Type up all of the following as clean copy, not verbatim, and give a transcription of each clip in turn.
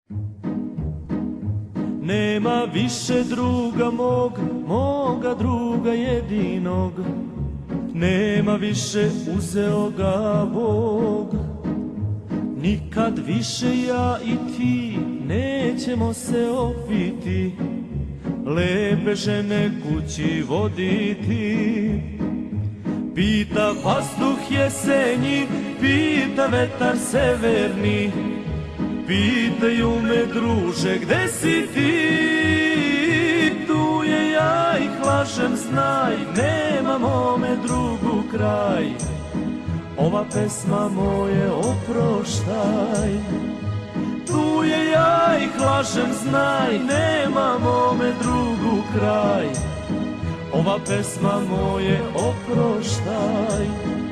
Nema više druga moga druga jedinog, nema više, uzeo ga Bog. Nikad više ja i ti nećemo se opiti, lepe žene kući voditi. Pita vazduh jesenji, pita vetar severni, pitaju me druže gde si ti. Tu je ja ih lažem, znaj, nema mome drugu kraj. Ova pesma moje oproštaj. Tu je ja ih lažem, znaj, nema mome drugu kraj. Ova pesma moje oproštaj.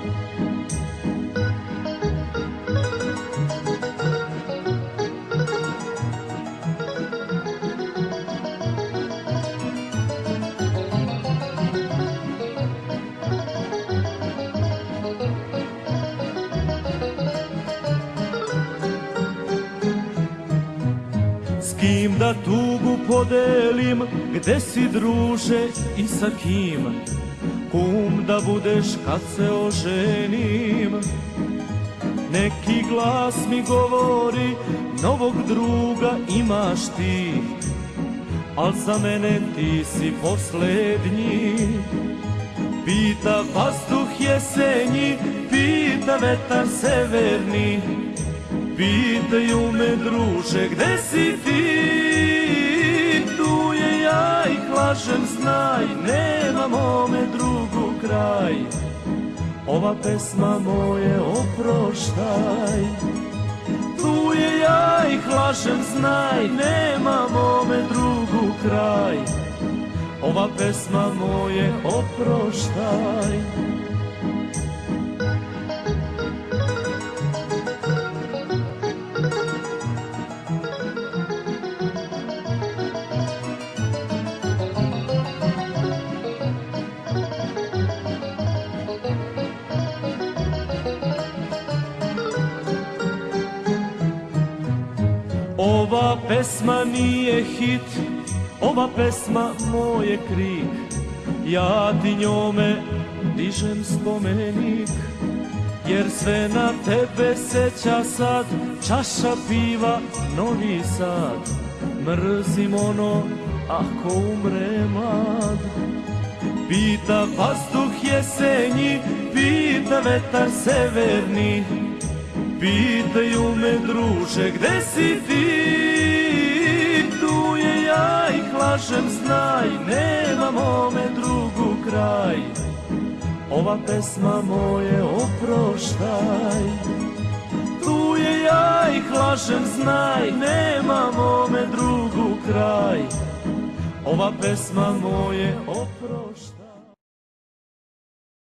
S kim da tugu podelim, gde si druže i sa kim? Kum da budeš kad se oženim. Neki glas mi govori, novog druga imaš ti, al za mene ti si poslednji. Pita vazduh jesenji, pita vetar severni, pitaju me druže gde si ti. Tu je ja ih lažem, znaj, nema mome drugu kraj. Ova pesma moje oproštaj. Tu je ja ih lažem, znaj, nema mome drugu kraj. Ova pesma moje oproštaj. Ova pesma nije hit, ova pesma moj je krik. Ja ti njome dižem spomenik, jer sve na tebe seća sad. Čaša piva, Novi Sad, mrzim ono ako umre mlad. Pita vazduh jesenji, pita vetar severni, pitaju me druže gde si ti. Tu je ja ih lažem, znaj, nema mome drugu kraj. Ova pesma moje oproštaj. Tu je ja ih lažem, znaj, nema mome drugu kraj. Ova pesma moje oproštaj.